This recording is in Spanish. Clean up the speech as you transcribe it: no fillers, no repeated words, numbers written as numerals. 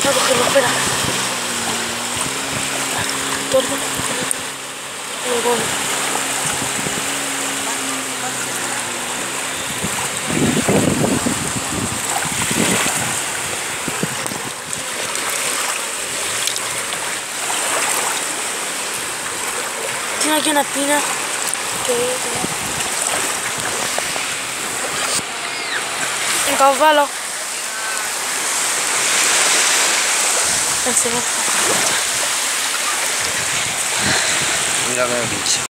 a cogerlo, espera. Torno. Y voy. Tiene aquí una espina que... Encabalo. Mira que bicho.